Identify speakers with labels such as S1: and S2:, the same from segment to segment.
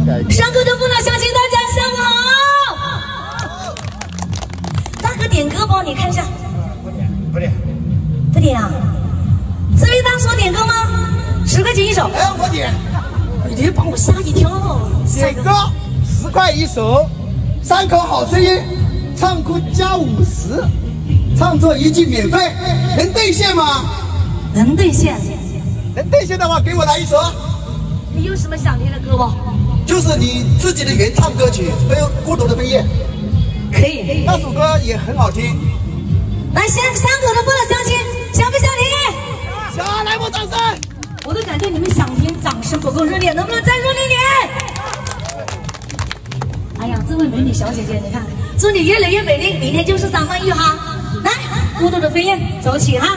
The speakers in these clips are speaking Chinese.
S1: 上课的父老乡亲，大家下午好。大哥点歌不？你看一下。不点啊？这位大叔点歌吗？10块钱一首。
S2: 哎，我点。
S1: 你把我吓一跳。
S2: 点歌10块一首，3口好声音，唱哭加50，唱错1句免费，能兑现吗？
S1: 能兑现。
S2: 能兑现的话，给我来一首。
S1: 你有什么想听的歌不？就是
S2: 你自己的原唱歌曲《孤独的飞燕》。
S1: 可以。
S2: 那首歌也很好听。
S1: 来，上口的父老乡亲，想不想听？
S2: 想，来我掌声。
S1: 我都感觉你们想听，掌声不够热烈，能不能再热烈点？哎呀，这位美女小姐姐，你看，祝你越来越美丽，明天就是3万1哈！来，孤独的飞燕，走起哈！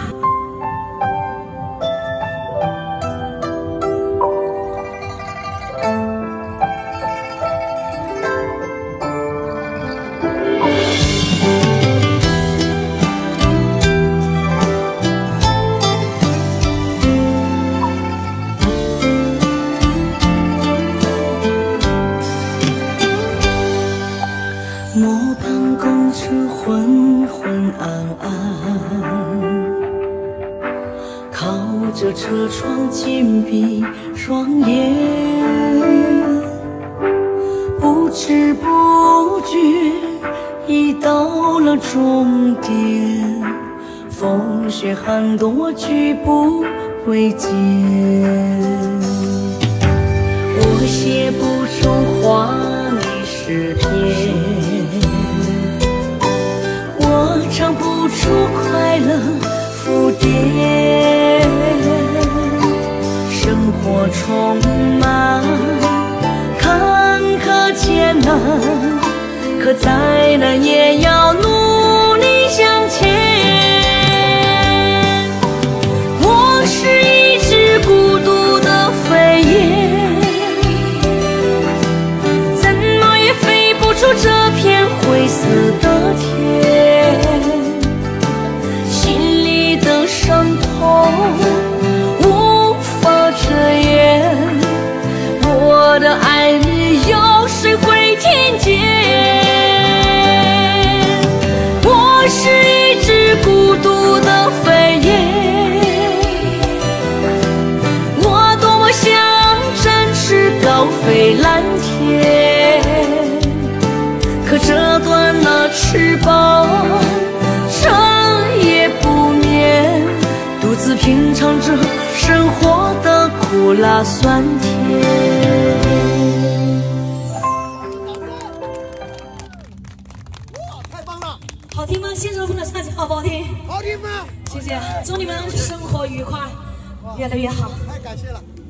S3: 车窗紧闭双眼，不知不觉已到了终点，风雪寒冬我举步维艰，我写不出华丽诗篇，我唱不出快乐浮蝶，生活充满坎坷艰难，可再难也要努力向前。我是一只孤独的飞燕，怎么也飞不出这片灰色的天，心里的伤痛无法遮掩，我的爱你有谁会听见？我是一只孤独的飞燕，我多么想展翅高飞蓝天，可折断了翅膀，彻夜不眠，独自品尝着生活的苦辣酸甜。
S2: 太棒了！
S1: 好听吗？现场父老乡亲，好不好听？
S2: 好听吗？
S1: 谢谢，祝你们生活愉快，越来越好。
S2: 太感谢了。